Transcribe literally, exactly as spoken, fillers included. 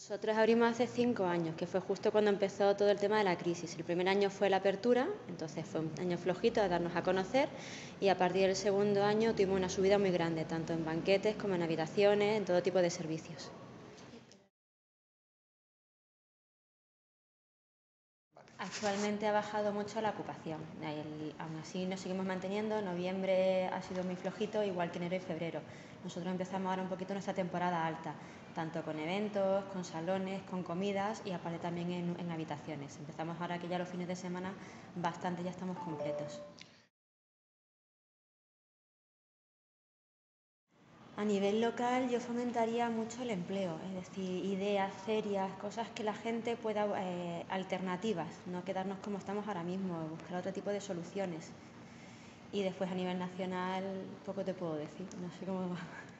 Nosotros abrimos hace cinco años, que fue justo cuando empezó todo el tema de la crisis. El primer año fue la apertura, entonces fue un año flojito a darnos a conocer, y a partir del segundo año tuvimos una subida muy grande, tanto en banquetes como en habitaciones, en todo tipo de servicios. Actualmente ha bajado mucho la ocupación, el, aún así nos seguimos manteniendo. Noviembre ha sido muy flojito, igual que enero y febrero. Nosotros empezamos ahora un poquito nuestra temporada alta, tanto con eventos, con salones, con comidas y aparte también en, en habitaciones. Empezamos ahora que ya los fines de semana bastante ya estamos completos. A nivel local yo fomentaría mucho el empleo, es decir, ideas, ferias, cosas que la gente pueda, eh, alternativas, no quedarnos como estamos ahora mismo, buscar otro tipo de soluciones. Y después a nivel nacional poco te puedo decir, no sé cómo va.